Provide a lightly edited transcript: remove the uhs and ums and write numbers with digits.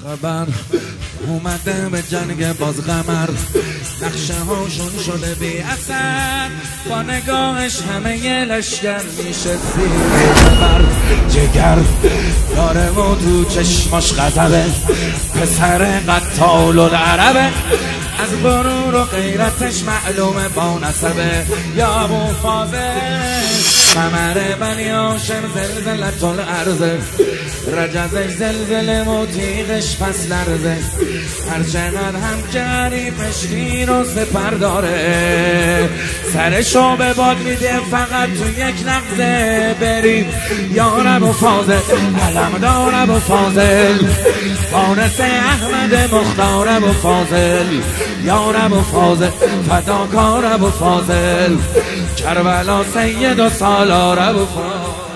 خبر اومده به جنگ باز قمر، نقشه هاشون شده بی اثر، با نگاهش همه ی لشگر میشه زیر ببر. جگر داره و تو چشماش غضبه، پسر قتال العربه، از غرور و غیرتش معلومه با نسبه. یا ابو فاضل قمر بنی هاشم زلزلة الارض، رجزش زلزله و تیغش پس لرزه، هر چقدر هم جریفش تیر و سپر داره، سرشو به باد میده فقط تو یک لحظه. بریم یا ابو فاضل، علمدار ابو فاضل، فارس احمد مختار ابو فاضل، یا ابو فاضل، فداکار ابو فاضل، کربلا سید و سالار ابو فاضل.